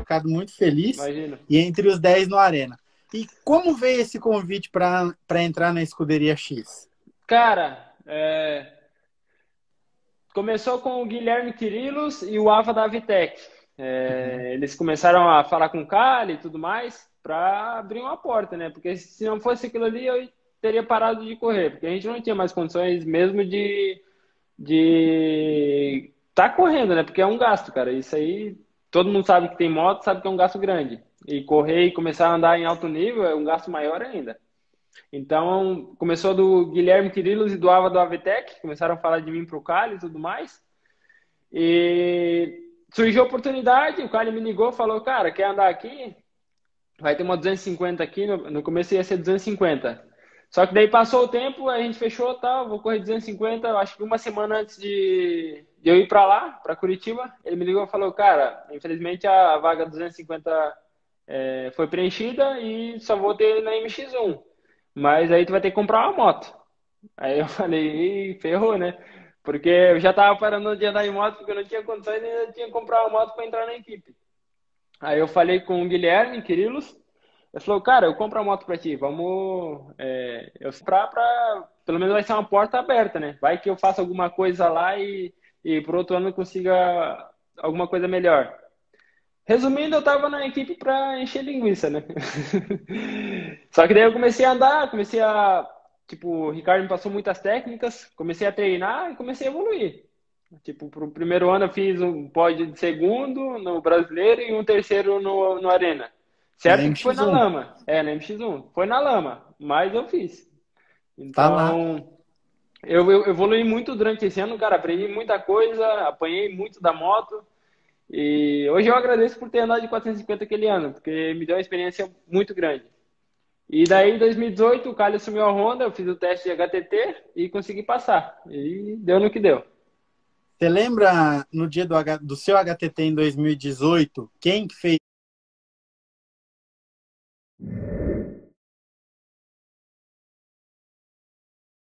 ficado muito feliz. Imagino. E entre os 10 no Arena. E como veio esse convite para entrar na Escuderia X? Cara, começou com o Guilherme Quirilos e o Ava da Avitec. Uhum. Eles começaram a falar com o Cali e tudo mais para abrir uma porta, né? Porque se não fosse aquilo ali, eu teria parado de correr, porque a gente não tinha mais condições mesmo de tá correndo, né? Porque é um gasto, cara. Isso aí, todo mundo sabe que tem moto, sabe que é um gasto grande. E correr e começar a andar em alto nível é um gasto maior ainda. Então, começou do Guilherme Quirilos e do Ava do Avetec, começaram a falar de mim pro Cali e tudo mais. E surgiu a oportunidade, o Cali me ligou, falou, cara, quer andar aqui? Vai ter uma 250 aqui, no começo ia ser 250. Só que daí passou o tempo, a gente fechou, tá, vou correr 250, acho que uma semana antes de eu ir pra lá, pra Curitiba, ele me ligou e falou, cara, infelizmente a vaga 250 foi preenchida e só vou ter na MX1. Mas aí tu vai ter que comprar uma moto. Aí eu falei, ih, ferrou, né? Porque eu já tava parando de andar em moto porque eu não tinha condições e ainda tinha que comprar uma moto para entrar na equipe. Aí eu falei com o Guilherme Quirilos, ele falou, cara, eu compro a moto para ti, vamos, eu comprar para, pelo menos vai ser uma porta aberta, né? Vai que eu faça alguma coisa lá e pro outro ano eu consiga alguma coisa melhor. Resumindo, eu tava na equipe para encher linguiça, né? Só que daí eu comecei a andar, tipo, o Ricardo me passou muitas técnicas, comecei a treinar e comecei a evoluir. Tipo, pro primeiro ano eu fiz um pódio de segundo no brasileiro e um terceiro no Arena. Na Certo que foi na MX1. lama. Na MX1. Foi na lama, mas eu fiz. Tá lá. Então, eu evolui muito durante esse ano, cara. Aprendi muita coisa, apanhei muito da moto. E hoje eu agradeço por ter andado de 450 aquele ano, porque me deu uma experiência muito grande. E daí, em 2018, o Calho assumiu a Honda, eu fiz o teste de HTT e consegui passar. E deu no que deu. Você lembra no dia do seu HTT em 2018, quem que fez